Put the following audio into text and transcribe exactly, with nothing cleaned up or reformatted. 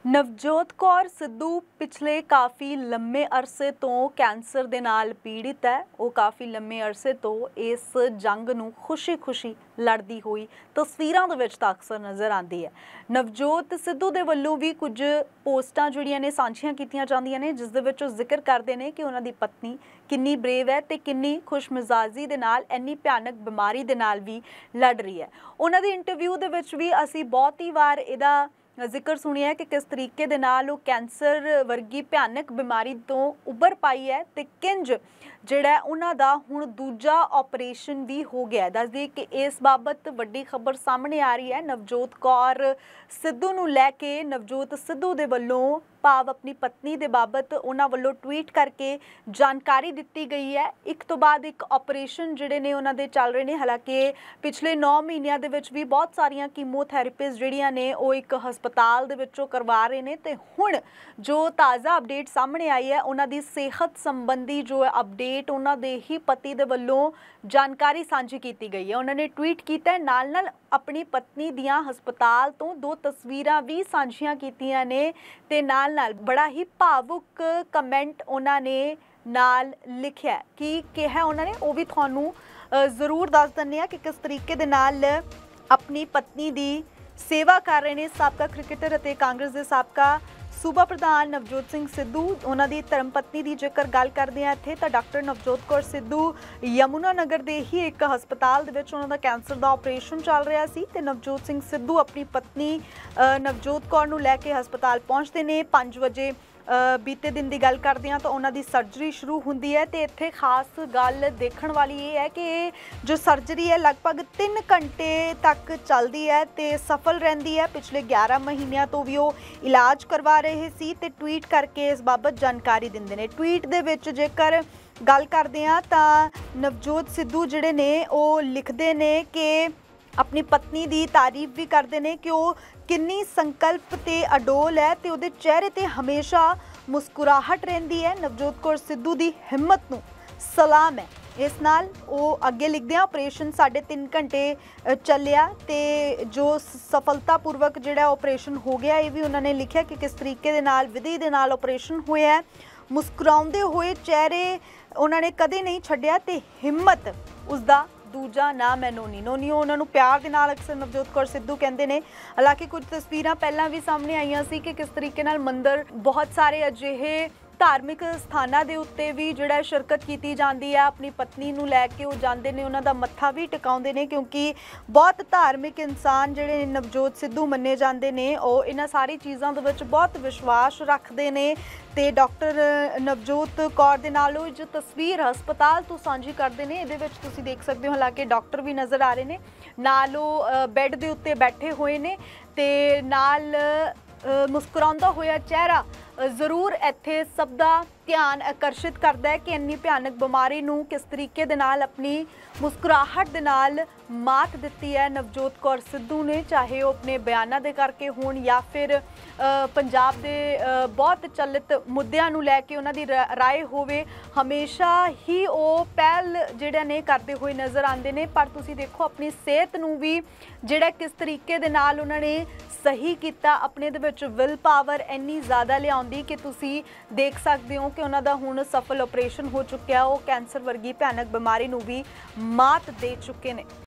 ਨਵਜੋਤ ਕੌਰ ਸਿੱਧੂ ਪਿਛਲੇ ਕਾਫੀ ਲੰਮੇ ਅਰਸੇ ਤੋਂ ਕੈਂਸਰ ਦੇ ਨਾਲ ਪੀੜਿਤ ਹੈ। ਉਹ ਕਾਫੀ ਲੰਮੇ ਅਰਸੇ ਤੋਂ ਇਸ ਜੰਗ ਨੂੰ ਖੁਸ਼ੀ-ਖੁਸ਼ੀ ਲੜਦੀ ਹੋਈ ਤਸਵੀਰਾਂ ਦੇ ਵਿੱਚ ਤਾਂ ਅਕਸਰ ਨਜ਼ਰ ਆਉਂਦੀ ਹੈ। ਨਵਜੋਤ ਸਿੱਧੂ ਦੇ ਵੱਲੋਂ ਵੀ ਕੁਝ ਪੋਸਟਾਂ ਜਿਹੜੀਆਂ ਨੇ ਸਾਂਝੀਆਂ ਕੀਤੀਆਂ ਜਾਂਦੀਆਂ ਨੇ, ਜਿਸ ਦੇ ਵਿੱਚ ਉਹ ਜ਼ਿਕਰ ਕਰਦੇ ਨੇ ਕਿ ਉਹਨਾਂ ਦੀ ਪਤਨੀ ਕਿੰਨੀ ਬਰੇਵ ਹੈ ਤੇ ਕਿੰਨੀ ਖੁਸ਼ਮਿਜ਼ਾਜੀ ਦੇ ਨਾਲ ਇੰਨੀ ਭਿਆਨਕ ਬਿਮਾਰੀ ਦੇ ਨਾਲ ਵੀ ਲੜ ਰਹੀ ਹੈ। ਉਹਨਾਂ ਦੀ ਇੰਟਰਵਿਊ ਦੇ ਵਿੱਚ ਵੀ ਅਸੀਂ ਬਹੁਤ ਹੀ ਵਾਰ ਇਹਦਾ ਜ਼ਿਕਰ ਸੁਣਿਆ ਕਿ ਕਿਸ ਤਰੀਕੇ ਦੇ ਨਾਲ ਉਹ ਕੈਂਸਰ ਵਰਗੀ ਭਿਆਨਕ ਬਿਮਾਰੀ ਤੋਂ ਉੱਭਰ ਪਾਈ ਹੈ ਤੇ ਕਿੰਜ ਜਿਹੜਾ ਉਹਨਾਂ ਦਾ ਹੁਣ ਦੂਜਾ ਆਪਰੇਸ਼ਨ ਵੀ ਹੋ ਗਿਆ। ਦੱਸ ਦਈਏ ਕਿ ਇਸ ਬਾਬਤ ਵੱਡੀ ਖਬਰ ਸਾਹਮਣੇ ਆ ਰਹੀ ਹੈ। ਨਵਜੋਤ ਕੌਰ ਸਿੱਧੂ ਨੂੰ ਲੈ ਕੇ ਨਵਜੋਤ ਸਿੱਧੂ ਦੇ ਵੱਲੋਂ ਭਾਵ ਆਪਣੀ ਪਤਨੀ ਦੇ ਬਾਬਤ ਉਹਨਾਂ ਵੱਲੋਂ ਟਵੀਟ ਕਰਕੇ ਜਾਣਕਾਰੀ ਦਿੱਤੀ ਗਈ ਹੈ। ਇੱਕ ਤੋਂ ਬਾਅਦ ਇੱਕ ਆਪਰੇਸ਼ਨ ਜਿਹੜੇ ਨੇ ਉਹਨਾਂ ਦੇ ਚੱਲ ਰਹੇ ਨੇ। ਹਾਲਾਂਕਿ ਪਿਛਲੇ ਨੌ ਮਹੀਨਿਆਂ ਦੇ ਵਿੱਚ ਵੀ ਬਹੁਤ ਸਾਰੀਆਂ ਕੀਮੋਥੈਰੇਪੀਜ਼ ਜਿਹੜੀਆਂ ਨੇ ਉਹ ਇੱਕ ਹਸਪਤਾਲ ਦੇ ਵਿੱਚੋਂ ਕਰਵਾ ਰਹੇ ਨੇ ਤੇ ਹੁਣ ਜੋ ਤਾਜ਼ਾ ਅਪਡੇਟ ਸਾਹਮਣੇ ਆਈ ਹੈ, ਉਹਨਾਂ ਦੀ ਸਿਹਤ ਸੰਬੰਧੀ ਜੋ ਅਪਡੇਟ ਉਹਨਾਂ ਦੇ ਹੀ ਪਤੀ ਦੇ ਵੱਲੋਂ ਜਾਣਕਾਰੀ ਸਾਂਝੀ ਕੀਤੀ ਗਈ ਹੈ। ਉਹਨਾਂ ਨੇ ਟਵੀਟ ਕੀਤਾ ਹੈ, ਨਾਲ ਨਾਲ ਆਪਣੀ ਪਤਨੀ ਦੀਆਂ ਹਸਪਤਾਲ ਤੋਂ ਦੋ ਤਸਵੀਰਾਂ ਵੀ ਸਾਂਝੀਆਂ ਕੀਤੀਆਂ ਨੇ ਤੇ ਨਾਲ ਨਾਲ ਬੜਾ ਹੀ ਭਾਵੁਕ ਕਮੈਂਟ ਉਹਨਾਂ ਨੇ ਨਾਲ ਲਿਖਿਆ। ਕੀ ਕਿਹਾ ਉਹਨਾਂ ਨੇ ਉਹ ਵੀ ਤੁਹਾਨੂੰ ਜ਼ਰੂਰ ਦੱਸ ਦਿੰਦੇ ਆ ਕਿ ਕਿਸ ਤਰੀਕੇ ਦੇ ਨਾਲ ਆਪਣੀ ਪਤਨੀ ਦੀ ਸੇਵਾ ਕਰ ਰਹੇ ਨੇ ਸਾਬਕਾ ਕ੍ਰਿਕਟਰ ਅਤੇ ਕਾਂਗਰਸ ਦੇ ਸਾਬਕਾ ਸੂਬਾ ਪ੍ਰਧਾਨ ਨਵਜੋਤ ਸਿੰਘ ਸਿੱਧੂ। ਉਹਨਾਂ ਦੀ ਧਰਮ ਪਤਨੀ ਦੀ ਜੇਕਰ ਗੱਲ ਕਰਦੇ ਹਾਂ ਇੱਥੇ ਤਾਂ ਡਾਕਟਰ ਨਵਜੋਤ ਕੌਰ ਸਿੱਧੂ ਯਮੁਨਾ ਨਗਰ ਦੇ ਹੀ ਇੱਕ ਹਸਪਤਾਲ ਦੇ ਵਿੱਚ ਉਹਨਾਂ ਦਾ ਕੈਂਸਰ ਦਾ ਆਪਰੇਸ਼ਨ ਚੱਲ ਰਿਹਾ ਸੀ ਤੇ ਨਵਜੋਤ ਸਿੰਘ ਸਿੱਧੂ ਆਪਣੀ ਪਤਨੀ ਨਵਜੋਤ ਕੌਰ ਨੂੰ ਲੈ ਕੇ ਹਸਪਤਾਲ ਪਹੁੰਚਦੇ ਨੇ। ਪੰਜ ਵਜੇ ਬੀਤੇ ਦਿਨ ਦੀ ਗੱਲ ਕਰਦੇ ਹਾਂ ਤਾਂ ਉਹਨਾਂ ਦੀ ਸਰਜਰੀ ਸ਼ੁਰੂ ਹੁੰਦੀ ਹੈ ਤੇ ਇੱਥੇ ਖਾਸ ਗੱਲ ਦੇਖਣ ਵਾਲੀ ਇਹ ਹੈ ਕਿ ਜੋ ਸਰਜਰੀ ਹੈ ਲਗਭਗ ਤਿੰਨ ਘੰਟੇ ਤੱਕ ਚੱਲਦੀ ਹੈ ਤੇ ਸਫਲ ਰਹਿੰਦੀ ਹੈ। ਪਿਛਲੇ ਗਿਆਰਾਂ ਮਹੀਨਿਆਂ ਤੋਂ ਵੀ ਉਹ ਇਲਾਜ ਕਰਵਾ ਰਹੇ ਸੀ ਤੇ ਟਵੀਟ ਕਰਕੇ ਇਸ ਬਾਬਤ ਜਾਣਕਾਰੀ ਦਿੰਦੇ ਨੇ। ਟਵੀਟ ਦੇ ਵਿੱਚ ਜੇਕਰ ਗੱਲ ਕਰਦੇ ਹਾਂ ਤਾਂ ਨਵਜੋਤ ਸਿੱਧੂ ਜਿਹੜੇ ਨੇ ਉਹ ਲਿਖਦੇ ਨੇ ਕਿ ਆਪਣੀ ਪਤਨੀ ਦੀ ਤਾਰੀਫ ਵੀ ਕਰਦੇ ਨੇ ਕਿ ਉਹ ਕਿੰਨੀ ਸੰਕਲਪ ਤੇ ਅਡੋਲ ਹੈ ਤੇ ਉਹਦੇ ਚਿਹਰੇ ਤੇ ਹਮੇਸ਼ਾ ਮੁਸਕਰਾਹਟ ਰਹਿੰਦੀ ਹੈ। ਨਵਜੋਤ ਕੌਰ ਸਿੱਧੂ ਦੀ ਹਿੰਮਤ ਨੂੰ ਸਲਾਮ ਹੈ। ਇਸ ਨਾਲ ਉਹ ਅੱਗੇ ਲਿਖਦੇ ਆ, ਆਪਰੇਸ਼ਨ ਸਾਢੇ ਤਿੰਨ ਘੰਟੇ ਚੱਲਿਆ ਤੇ ਜੋ ਸਫਲਤਾਪੂਰਵਕ ਜਿਹੜਾ ਆਪਰੇਸ਼ਨ ਹੋ ਗਿਆ, ਇਹ ਵੀ ਉਹਨਾਂ ਨੇ ਲਿਖਿਆ ਕਿ ਕਿਸ ਤਰੀਕੇ ਦੇ ਨਾਲ ਵਿਧੀ ਦੇ ਨਾਲ ਆਪਰੇਸ਼ਨ ਹੋਇਆ। ਮੁਸਕਰਾਉਂਦੇ ਹੋਏ ਚਿਹਰੇ ਉਹਨਾਂ ਨੇ ਕਦੇ ਨਹੀਂ ਛੱਡਿਆ ਤੇ ਹਿੰਮਤ ਉਸਦਾ ਦੂਜਾ ਨਾਮ ਹੈ ਨੋਨੀ। ਨੋਨੀ ਉਹਨਾਂ ਨੂੰ ਪਿਆਰ ਦੇ ਨਾਲ ਅਕਸਰ ਨਵਜੋਤ ਕੌਰ ਸਿੱਧੂ ਕਹਿੰਦੇ ਨੇ। ਹਾਲਾਂਕਿ ਕੁਝ ਤਸਵੀਰਾਂ ਪਹਿਲਾਂ ਵੀ ਸਾਹਮਣੇ ਆਈਆਂ ਸੀ ਕਿ ਕਿਸ ਤਰੀਕੇ ਨਾਲ ਮੰਦਰ ਬਹੁਤ ਸਾਰੇ ਅਜਿਹੇ ਧਾਰਮਿਕ ਸਥਾਨਾਂ ਦੇ ਉੱਤੇ ਵੀ ਜਿਹੜਾ ਸ਼ਿਰਕਤ ਕੀਤੀ ਜਾਂਦੀ ਹੈ। ਆਪਣੀ ਪਤਨੀ ਨੂੰ ਲੈ ਕੇ ਉਹ ਜਾਂਦੇ ਨੇ, ਉਹਨਾਂ ਦਾ ਮੱਥਾ ਵੀ ਟਿਕਾਉਂਦੇ ਨੇ ਕਿਉਂਕਿ ਬਹੁਤ ਧਾਰਮਿਕ ਇਨਸਾਨ ਜਿਹੜੇ ਨਵਜੋਤ ਸਿੱਧੂ ਮੰਨੇ ਜਾਂਦੇ ਨੇ ਉਹ ਇਹਨਾਂ ਸਾਰੀ ਚੀਜ਼ਾਂ ਦੇ ਵਿੱਚ ਬਹੁਤ ਵਿਸ਼ਵਾਸ ਰੱਖਦੇ ਨੇ। ਤੇ ਡਾਕਟਰ ਨਵਜੋਤ ਕੌਰ ਦੇ ਨਾਲ ਉਹ ਜੋ ਤਸਵੀਰ ਹਸਪਤਾਲ ਤੋਂ ਸਾਂਝੀ ਕਰਦੇ ਨੇ, ਇਹਦੇ ਵਿੱਚ ਤੁਸੀਂ ਦੇਖ ਸਕਦੇ ਹੋ ਹਾਲਾਂਕਿ ਡਾਕਟਰ ਵੀ ਨਜ਼ਰ ਆ ਰਹੇ ਨੇ, ਨਾਲ ਉਹ ਬੈੱਡ ਦੇ ਉੱਤੇ ਬੈਠੇ ਹੋਏ ਨੇ ਤੇ ਨਾਲ ਮੁਸਕਰਾਉਂਦਾ ਹੋਇਆ ਚਿਹਰਾ ਜ਼ਰੂਰ ਇੱਥੇ ਸਭ ਦਾ ਧਿਆਨ ਆਕਰਸ਼ਿਤ ਕਰਦਾ ਹੈ ਕਿ ਇੰਨੀ ਭਿਆਨਕ ਬਿਮਾਰੀ ਨੂੰ ਕਿਸ ਤਰੀਕੇ ਦੇ ਨਾਲ ਆਪਣੀ ਮੁਸਕਰਾਹਟ ਦੇ ਨਾਲ ਮਾਤ ਦਿੱਤੀ ਹੈ ਨਵਜੋਤ ਕੌਰ ਸਿੱਧੂ ਨੇ। ਚਾਹੇ ਉਹ ਆਪਣੇ ਬਿਆਨਾਂ ਦੇ ਕਰਕੇ ਹੋਣ ਜਾਂ ਫਿਰ ਪੰਜਾਬ ਦੇ ਬਹੁਤ ਚੱਲਿਤ ਮੁੱਦਿਆਂ ਨੂੰ ਲੈ ਕੇ ਉਹਨਾਂ ਦੀ ਰਾਏ ਹੋਵੇ, ਹਮੇਸ਼ਾ ਹੀ ਉਹ ਪਹਿਲ ਜਿਹੜਾ ਨੇ ਕਰਦੇ ਹੋਏ ਨਜ਼ਰ ਆਉਂਦੇ ਨੇ। ਪਰ ਤੁਸੀਂ ਦੇਖੋ ਆਪਣੀ ਸਿਹਤ ਨੂੰ ਵੀ ਜਿਹੜਾ ਕਿਸ ਤਰੀਕੇ ਦੇ ਨਾਲ ਉਹਨਾਂ ਨੇ ਸਹੀ ਕੀਤਾ, ਆਪਣੇ ਦੇ ਵਿੱਚ ਵਿਲ ਪਾਵਰ ਇੰਨੀ ਜ਼ਿਆਦਾ ਲਿਆਉਂਦੀ ਕਿ ਤੁਸੀਂ ਦੇਖ ਸਕਦੇ ਹੋ ਕਿ ਉਹਨਾਂ ਦਾ ਹੁਣ ਸਫਲ ਆਪਰੇਸ਼ਨ ਹੋ ਚੁੱਕਿਆ। ਉਹ ਕੈਂਸਰ ਵਰਗੀ ਭਿਆਨਕ ਬਿਮਾਰੀ ਨੂੰ ਵੀ ਮਾਤ ਦੇ ਚੁੱਕੇ ਨੇ।